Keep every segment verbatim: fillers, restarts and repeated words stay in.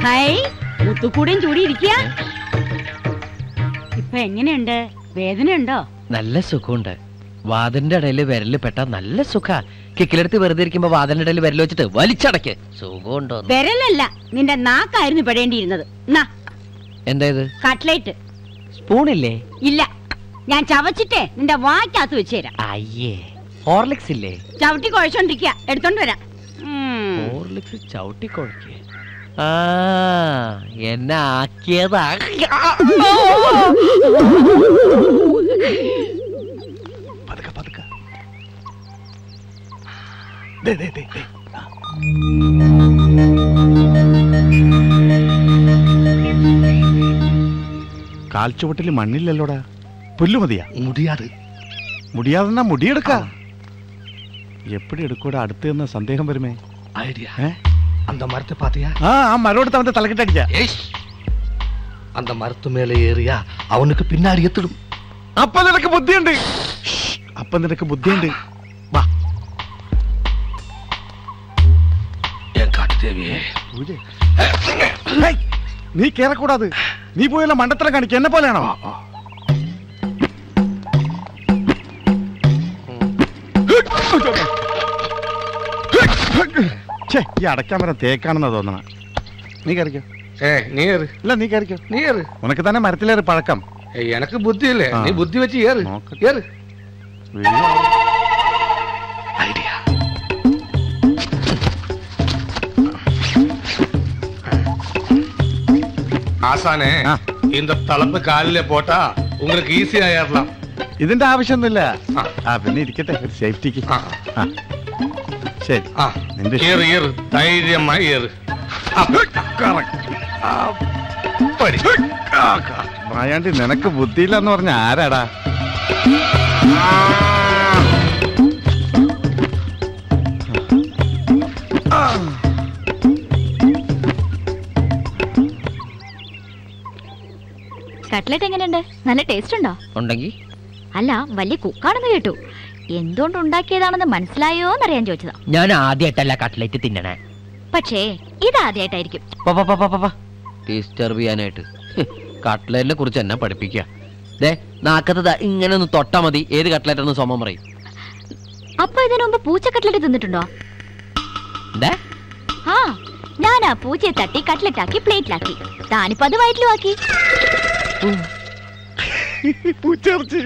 Hi മുത്തുക്കൂടെയും ചൂടി ഇരിക്കുക. ഇപ്പൊ എങ്ങനെയുണ്ട്? വേദന ഉണ്ടോ? നല്ല സുഖമുണ്ട്. വാതിന്റെ ഇടയിൽ വിരല് പെട്ടാ നല്ല സുഖ. കിക്കിലെടുത്ത് വെറുതെ ഇരിക്കുമ്പോ വാതിന്റെ ഇടയിൽ വിരൽ വെച്ചിട്ട് വലിച്ചടക്ക്. സുഖമുണ്ടോ? വിരലല്ല, നിന്റെ നാക്കായിരുന്നു പെടേണ്ടിയിരുന്നത്. എന്താ ഇത്? കട്ട്ലേറ്റ്. സ്പൂണില്ലേ? ഇല്ല, ഞാൻ ചവച്ചിട്ടേ നിന്റെ വായ്ക്കകത്ത് വെച്ചുതരാം. അയ്യേ, ഹോർലിക്സ് ഇല്ലേ? ചവിട്ടി കുഴച്ചോണ്ടിരിക്കുക, എടുത്തോണ്ട് വരാം. ഹോർലിക്സ് ചവിട്ടി കുഴക്കുക? ആ, എന്നെ ആക്കിയതാ. പതുക്കെ പതുക്കെ. കാൽച്ചുവട്ടില് മണ്ണില്ലല്ലോടാ. പുല്ലു മതിയാ? മുടിയാത് മുടിയാതെന്നാ മുടിയെടുക്ക. എപ്പടി എടുക്കൂടാ? അടുത്ത് നിന്ന് സന്ദേഹം വരുമേ. ஐடியா அந்த மரத்தை பாத்தியா? ആ ആ മരോടത്ത് അവന്റെ തലക്കെട്ടടിച്ച. அந்த மரத்து மேல ஏறியா அவனுக்கு பின்னாடி எத்திடும். അപ്പൊ നിനക്ക് ബുദ്ധിയുണ്ട്. അപ്പൊ നിനക്ക് ബുദ്ധിയുണ്ട്. വാ. ஏன் காட்டு தேவியே? നീ കേറക്കൂടാത്. നീ പോയല്ല മണ്ടത്തരം കാണിക്ക. എന്നെ പോലെയാണോ? ഈ അടയ്ക്കാൻ വരാൻ തേക്കാണെന്നാ തോന്നണ. നീ കയറിക്കോ. നീ ഏറ്. ഇല്ല, നീ കയറിക്കോ. നീ ഏറ്. ഉനക്ക് തന്നെ മരത്തിലേറ് പഴക്കം. എനക്ക് ബുദ്ധിയില്ലേ? നീ ബുദ്ധി വെച്ച് ഏറ്. ഏറ്. ஐடியா ஆசானே, இந்த தலப்பு காலிலே போட்டா உங்களுக்கு ஈஸியா ஏறலாம். ഇതിന്റെ ആവശ്യമൊന്നുമില്ല. ആ, പിന്നെ ഇരിക്കട്ടെ, ഒരു സേഫ്റ്റിക്ക്. ശരി, ഏറ് ഏറ്, ധൈര്യമായി ഏറ്. മായാണ്ടി, നിനക്ക് ബുദ്ധിയില്ലെന്ന് പറഞ്ഞ ആരാടാ? കട്ട്ലറ്റ് എങ്ങനെയുണ്ട്? നല്ല ടേസ്റ്റ് ഉണ്ടോ? ഉണ്ടെങ്കിൽ അല്ല, വലിയ കുക്കാണെന്ന് കേട്ടു. എന്തുകൊണ്ട് ഉണ്ടാക്കിയതാണെന്ന് മനസ്സിലായോ എന്നറിയാൻ ചോദിച്ചതാ. ഞാൻ ആദ്യമായിട്ടല്ല കട്ട്ലറ്റ് തിന്നണേ. പക്ഷേ ഇതാദ്യമായിട്ടായിരിക്കും. ഡിസ്റ്റർബ് ചെയ്യാനായിട്ട് കട്ട്ലറ്റിനെ കുറിച്ച് എന്നെ പഠിപ്പിക്കുക. ദേ, നാക്കത്ത് ഇങ്ങനെ ഒന്ന് തൊട്ടാ മതി, ഏത് കട്ട്ലറ്റ് എന്ന് സോമം പറയും. അപ്പൊ ഇതിനു മുമ്പ് പൂച്ച കട്ട്ലറ്റ് തിന്നിട്ടുണ്ടോ? ആ, ഞാൻ ആ പൂച്ചയെ തട്ടി കട്ട്ലറ്റ് ആക്കി പ്ലേറ്റിലാക്കി. താനിപ്പോ അത് വയറ്റിലും ആക്കി. പൂച്ചേർച്ചി.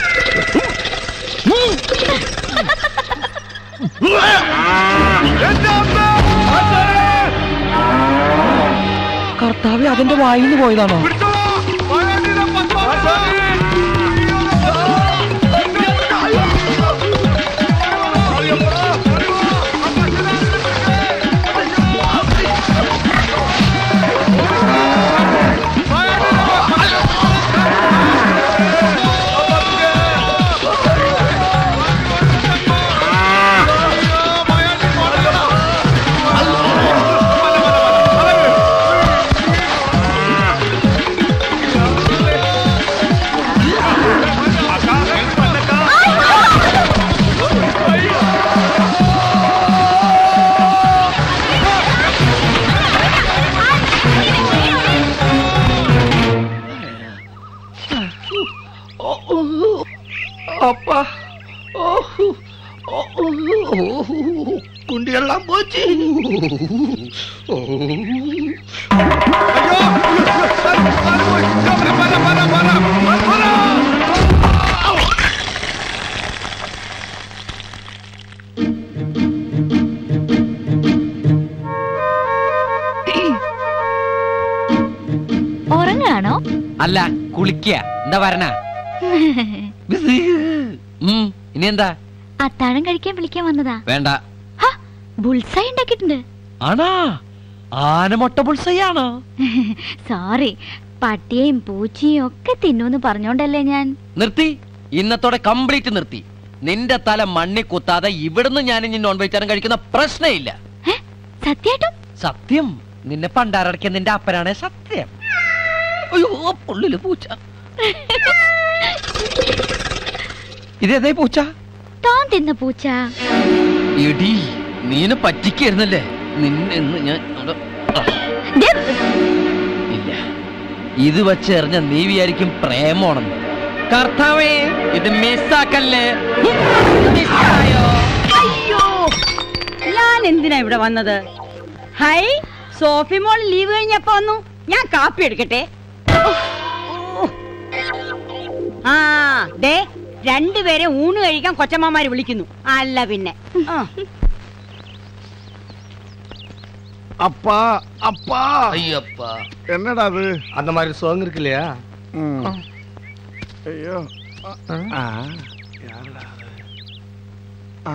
കർത്താവ്, അതിന്റെ വായിന്ന് പോയതാണോ? அப்பா, குண்டியெல்லாம் போச்சு. ഉറങ്ങാണോ? അല്ല, കുളിക്കുക. എന്താ വരണ? ഇനി എന്താ? അത്താഴം കഴിക്കാൻ വിളിക്കാൻ വന്നതാ. വേണ്ട. ബുൾസൈ ഉണ്ടാക്കിയിട്ടുണ്ട്. ആണോ? ആനമൊട്ട ബുൾസൈയാണോ? സോറി, പട്ടിയെയും പൂച്ചയും ഒക്കെ തിന്നൂന്ന് പറഞ്ഞോണ്ടല്ലേ ഞാൻ. നിർത്തി, ഇന്നത്തോടെ കംപ്ലീറ്റ് നിർത്തി. നിന്റെ തല മണ്ണി കുത്താതെ ഇവിടുന്ന് ഞാൻ ഇനി നോൺ വെജിറ്റേറിയൻ കഴിക്കുന്ന പ്രശ്നമില്ല. സത്യായിട്ടും? സത്യം. നിന്നെ പണ്ടാരടക്കിയ നിന്റെ അപ്പനാണ് സത്യം. അയ്യോ, പുള്ളില് പൂച്ച. ഇതേതേ പൂച്ച? താൻ തിന്ന പൂച്ച. എടി, നീനെ പറ്റിക്കായിരുന്നല്ലേ. നിന്നെ ഞാൻ ഇല്ല, ഇത് വെച്ചെറിഞ്ഞ നീ വിചാരിക്കും പ്രേമമാണെന്ന്. കർത്താവേ, ഇത് മിസ്സാക്കല്ലേ. അയ്യോ, ഞാൻ എന്തിനാ ഇവിടെ വന്നത്? ഹൈ, സോഫി മോൾ ലീവ് കഴിഞ്ഞപ്പോ വന്നു. ഞാൻ കാപ്പി എടുക്കട്ടെ. ആ ദേ, രണ്ടുപേരെ ഊണ് കഴിക്കാൻ കൊച്ചമ്മമാര് വിളിക്കുന്നു. അല്ല പിന്നെ அப்பா அப்பா ஐயப்பா, என்னடா அது? அந்த மாதிரி சோங் இருக்கு இல்லையா? ஐயோ, ആ யாரடா அது? ആ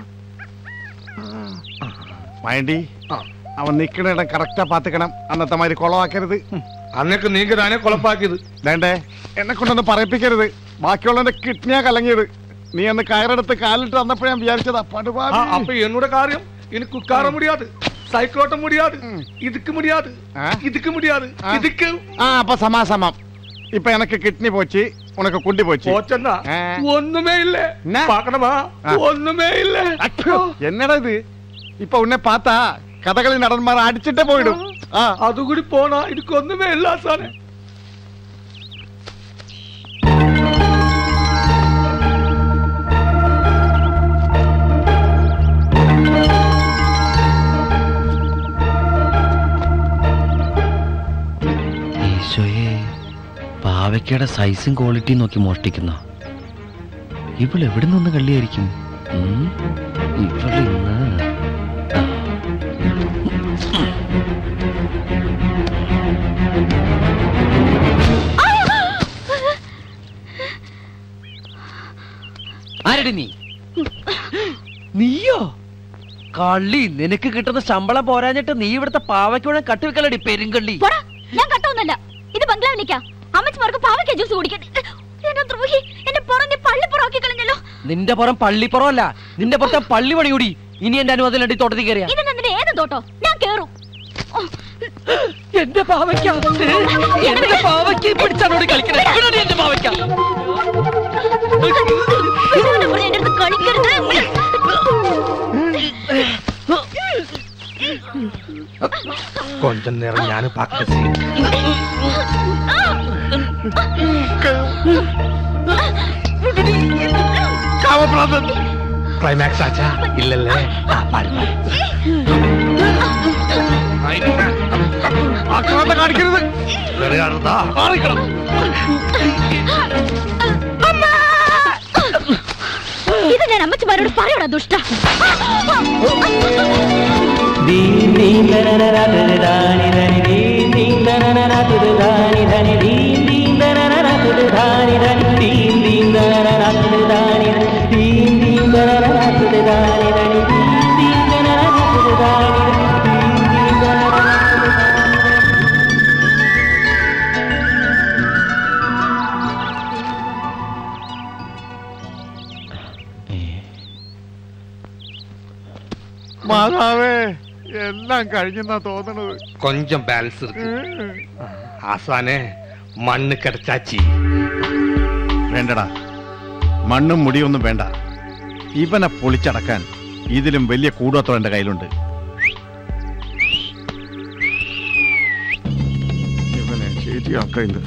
മൈൻഡി, അവൻ നിക്കണ ഇടം കറക്റ്റാ പാത്തിക്കണം. അന്നത്തെ മാതിരി കൊളവാക്കരുത്. അന്നൊക്കെ നീങ്ക താനേ കൊളപ്പാക്കിയത്. വേണ്ടേ, എന്നെ കൊണ്ടൊന്ന് പറയിപ്പിക്കരുത്. ബാക്കിയുള്ളവന്റെ കിഡ്നിയാ കലങ്ങിയത്. നീ അന്ന് കയറെടുത്ത് കാലിട്ട് വന്നപ്പോഴേ ഞാൻ വിചാരിച്ചതാ പടുപാടി. അപ്പൊ എന്നോട് കാര്യം എനിക്ക് ഉட்கார முடியாது, சைக்கிள் ஓட்ட முடியாது, இதுக்கு முடியாது, இதுக்கு முடியாது, இதுக்கு. ആ അപ്പൊ സമാസമം. ഇപ്പൊ എനക്ക് കിഡ്നി പോച്ച്, ഉനക്ക് കുണ്ടി പോച്ച്. போச்சன்னா ஒண்ணுமே இல்ல. பார்க்கணுமா? ஒண்ணுமே இல்ல. എന്നടാ ഇത്? ഇപ്പൊ ഉന്നെ പാത്താ കഥകളി നടന്മാർ അടിച്ചിട്ടേ പോയിടും. அது കൂടി போனா இதுக்கு ஒண்ணுமே இல்ல சானே. പാവയ്ക്കയുടെ സൈസും ക്വാളിറ്റിയും നോക്കി മോഷ്ടിക്കുന്ന ഇവൾ എവിടെ നിന്ന് കള്ളിയായിരിക്കും? ഇവളിന്ന് ആരടി നീ? നീയോ? കള്ളി, നിനക്ക് കിട്ടുന്ന ശമ്പളം പോരാഞ്ഞിട്ട് നീ ഇവിടുത്തെ പാവയ്ക്കൂടെ കട്ടുവെക്കലടി പെരുങ്കള്ളി. ഞാൻ കട്ടൊന്നല്ല, ഇത് ബംഗ്ലാവിലേക്കാ. അമ്മച്ചിമാർക്ക് പാവയ്ക്ക ജ്യൂസ് കുടിക്കാൻ. നിന്റെ പുറം പള്ളിപ്പുറമല്ല, നിന്റെ പുറത്തെ പള്ളി പണിയൂടി. ഇനി എന്റെ അനുവാദം തോട്ടത്തിൽ കയറിയാ ഏത് തോട്ടോ ഞാൻ കേറും. എന്റെ പാവയ്ക്ക, എന്റെ പാവയ്ക്ക പിടിച്ചാണോട് കളിക്കണേ. എന്റെ പാവയ്ക്ക கொஞ்ச நேரம் ഞാനും പാക്കട്ടെ. ക്ലൈമാക്സ് ആച്ചാ? ഇല്ലല്ലേ? കാണിക്കരുത്. ഇത് ഞാൻ അമ്മച്ചിമാരോട് പറയണോ ദുഷ്ട? മാതാവേ, എല്ലാം കഴിഞ്ഞെന്നാ തോന്നണത്. കൊഞ്ചം ബാലൻസ് ആസാനെ, മണ്ണ് കിടച്ചാച്ചി. വേണ്ടടാ, മണ്ണും മുടിയൊന്നും വേണ്ട. ഇവനെ പൊളിച്ചടക്കാൻ ഇതിലും വലിയ കൂടോത്രം എന്റെ കയ്യിലുണ്ട്. ഇവനെ ശരിയാക്കയില്ല.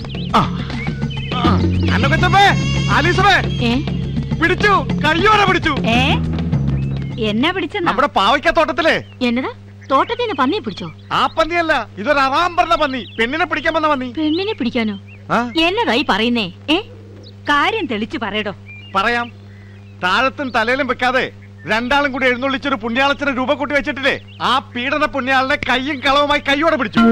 പിടിച്ചു, കയ്യോടെ പിടിച്ചു. എന്നാ പിടിച്ച? നമ്മുടെ പാവയ്ക്ക തോട്ടത്തിലെ. എന്നതാ? തോട്ടത്തിൽ നിന്ന് പന്നിയെ പിടിച്ചോ? ആ പന്നിയല്ല, ഇതൊരു അറാം പറഞ്ഞ പന്നി. പെണ്ണിനെ പിടിക്കാൻ വന്ന പന്നി. പെണ്ണിനെ പിടിക്കാനോ? എന്നതായി പറയുന്നേ? ഏ, കാര്യം തെളിച്ചു പറയടോ. പറയാം. താഴത്തും തലയിലും വെക്കാതെ രണ്ടാളും കൂടി എഴുന്നള്ളിച്ചൊരു പുണ്യാളച്ചനെ രൂപ കൂട്ടി വെച്ചിട്ടില്ലേ, ആ പീഡന പുണ്യാളിനെ കയ്യും കളവുമായി കയ്യോടെ പിടിച്ചു.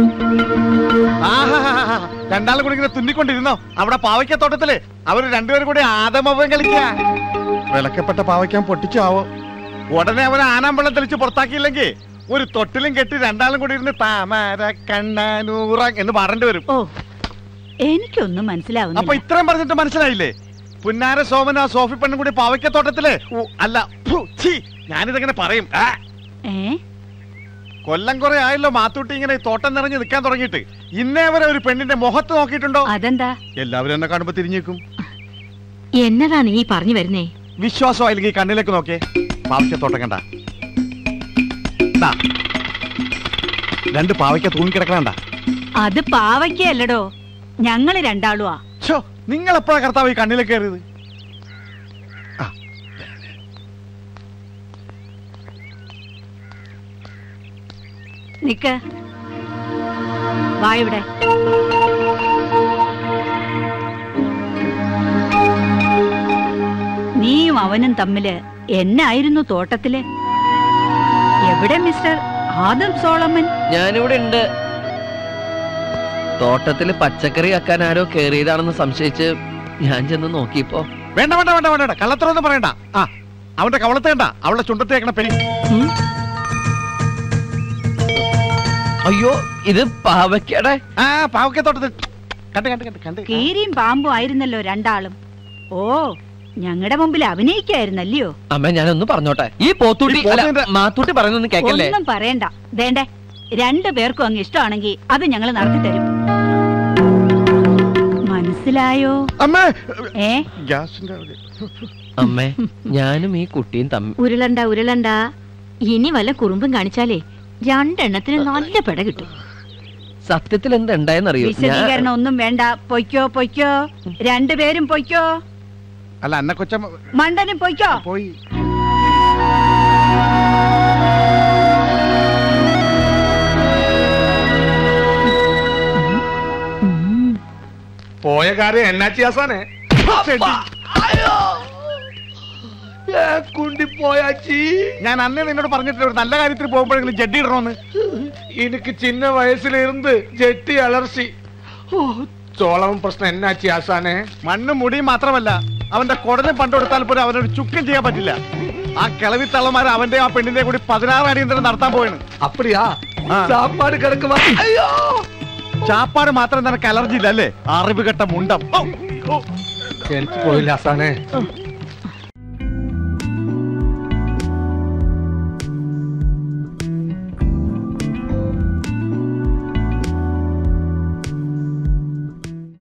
ആഹാ, രണ്ടാളും കൂടി ഇങ്ങനെ തുന്നിക്കൊണ്ടിരുന്നോ അവിടെ പാവയ്ക്ക തോട്ടത്തില്. അവര് രണ്ടുപേരും കൂടി ആദമവം കളിക്കുക. വിലക്കപ്പെട്ട പാവയ്ക്കാൻ പൊട്ടിച്ചു ആവോ. ഉടനെ അവനെ ആനാമ്പള്ളം തെളിച്ച് പുറത്താക്കിയില്ലെങ്കിൽ ഒരു തൊട്ടിലും കെട്ടി രണ്ടാളും കൂടി ഇരുന്ന് താമര കണ്ണാനൂറ എന്ന് പറയേണ്ടി വരും. ഓ, എനിക്കൊന്നും മനസ്സിലാവുന്നു. അപ്പൊ ഇത്രയും പറഞ്ഞിട്ട് മനസ്സിലായില്ലേ? പുന്നാര സോമന ആ സോഫി പെണ്ണും കൂടി പാവയ്ക്കത്തോട്ടത്തില്. അല്ല, ഞാനിതെങ്ങനെ പറയും? കൊല്ലം കുറെ ആയല്ലോ മാത്തൂട്ടി ഇങ്ങനെ തോട്ടം നിറഞ്ഞ് നിൽക്കാൻ തുടങ്ങിയിട്ട്. ഇന്നേ വരെ ഒരു പെണ്ണിന്റെ മുഖത്ത് നോക്കിയിട്ടുണ്ടോ? അതെന്താ? എല്ലാവരും എന്നെ കാണുമ്പോ തിരിഞ്ഞേക്കും. എന്നതാ നീ പറഞ്ഞു വരുന്നേ? വിശ്വാസം ആയില്ലെങ്കിൽ കണ്ണിലേക്ക് നോക്കേ. പാവയ്ക്കത്തോട്ടം കണ്ട. രണ്ട് പാവയ്ക്ക തൂങ്ങിക്കിടക്കണണ്ട. അത് പാവയ്ക്കല്ലടോ, ഞങ്ങള് രണ്ടാളുവാ. ഛോ, നിങ്ങൾ എപ്പോഴാ കർത്താവ് ഈ കണ്ണിലേക്ക് കയറിയത്? നിക്ക്, വാ ഇവിടെ. നീയും അവനും തമ്മില് എന്നായിരുന്നു തോട്ടത്തില്? എവിടെ മിസ്റ്റർ ആദം സോളമൻ? ഞാനിവിടെ ഉണ്ട്. തോട്ടത്തില് പച്ചക്കറി ആക്കാൻ ആരോ കേറിയതാണെന്ന് സംശയിച്ച് ഞാൻ ചെന്ന് നോക്കിയപ്പോ. വേണ്ട വേണ്ട വേണ്ട വേണ്ട കള്ളത്തരൊന്നും പറയണ്ട. ആ അവന്റെ കവളത്ത് കണ്ട, അവളുടെ ചുണ്ടത്തേക്കണ പെരി. അയ്യോ, ഇത് പാവയ്ക്കടെ. ആ പാവയ്ക്ക തോട്ടത്തിൽ കണ്ട് കണ്ട് കണ്ട് കണ്ട്. കീരിയും പാമ്പും ആയിരുന്നല്ലോ രണ്ടാളും. ഓ, ഞങ്ങളുടെ മുമ്പിൽ അഭിനയിക്കായിരുന്നല്ലയോ? അമ്മ ഞാനൊന്ന് പറഞ്ഞോട്ടെ. ഈ പോത്തൂട്ടി മാത്തൂട്ടി പറയുന്നൊന്നും കേക്കല്ലേ? ഒന്നും പറയണ്ട. ദേണ്ടേ, രണ്ടു പേർക്കും അങ്ങ് ഇഷ്ടമാണെങ്കിൽ അത് ഞങ്ങൾ നടത്തി തരും. മനസ്സിലായോ? അമ്മേ, ഏ ഗ്യാസിന്റെ അമ്മേ, ഞാനും ഈ കുട്ടിയും തമ്മിൽ. ഉരുളണ്ട ഉരുളണ്ട. ഇനി വല്ല കുറുമ്പും കാണിച്ചാലേ രണ്ടെണ്ണത്തിന് നല്ല പെട കിട്ടും. സത്യത്തിൽ എന്തുണ്ടായെന്നറിയോ? വിശദീകരണം ഒന്നും വേണ്ട. പൊയ്ക്കോ പൊയ്ക്കോ, രണ്ടുപേരും പൊയ്ക്കോ. അല്ല അന്ന കൊച്ച മണ്ടനും പൊയ്ക്കോ. പോയി. പോയ കാര്യം എന്നാച്ചി ആസാനെ കുണ്ടിപ്പോയാച്ചി. ഞാൻ അന്നേ നിന്നോട് പറഞ്ഞിട്ടില്ല ഒരു നല്ല കാര്യത്തിൽ പോകുമ്പോഴെങ്കിലും ജഡ്ഡി ഇടണമെന്ന്. എനിക്ക് ചിന്ന വയസ്സിലിരുന്ന് ജെട്ടി അലർച്ചി. ചോളവും പ്രശ്നം എന്നാച്ചി ആസാനെ? മണ്ണും മുടിയും മാത്രമല്ല, അവന്റെ കുടലും പണ്ടെടുത്താൽ പോലും അവനൊരു ചുക്കം ചെയ്യാൻ പറ്റില്ല. ആ കിളവി തള്ളമാര് അവന്റെ ആ പെണ്ണിന്റെ കൂടി പതിനാറ് അടിയന്തരം നടത്താൻ പോയാണ്. അപ്പടിയാ? ചാപ്പാട് കിടക്കുവാ. ചാപ്പാട് മാത്രം നിനക്ക് അലർജി ഇല്ല അല്ലേ? അറിവ് കെട്ട മുണ്ടം. എനിക്ക് പോയില്ല ആസാനെ.